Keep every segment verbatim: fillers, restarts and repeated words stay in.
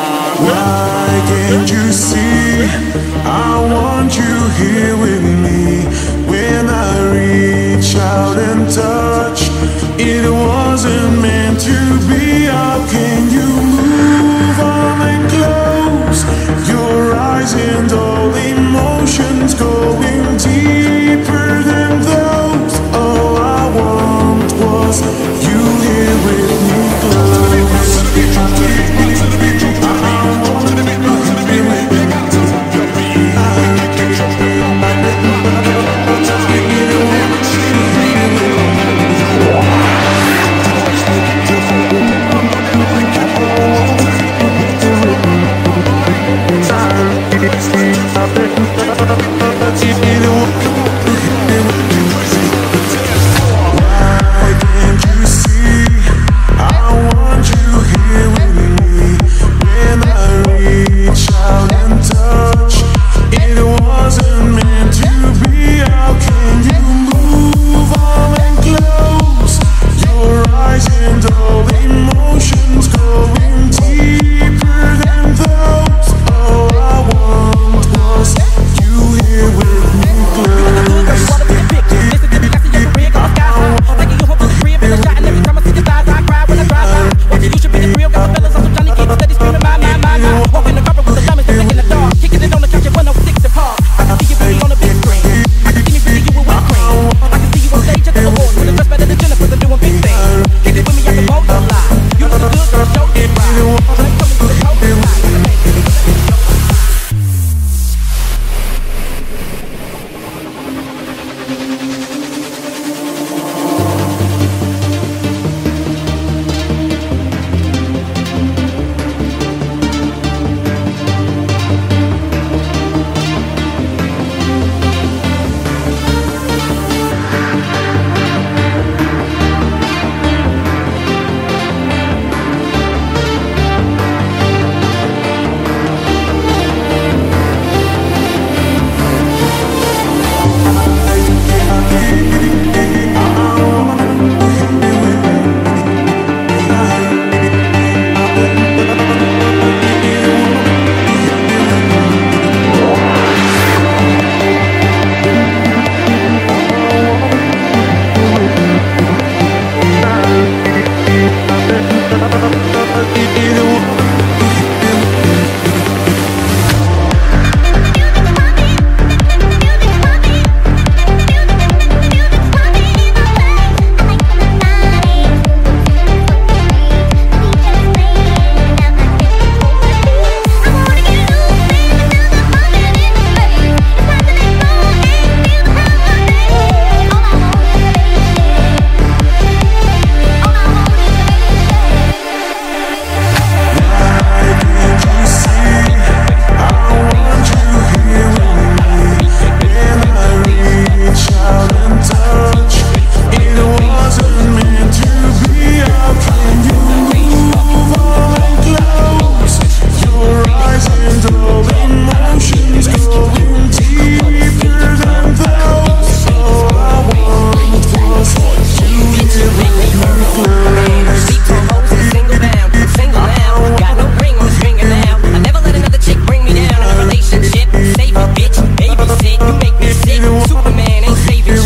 Why can't you see? I want you here with me. When I reach out and touch, it wasn't meant to be. How can you move on and close your eyes and all emotions going deeper than those? All I want was you here with me close.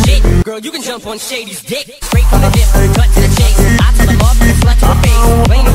On Shady's dick, straight from the hip, cut to the chase. I tell him up, slut to the face. Blame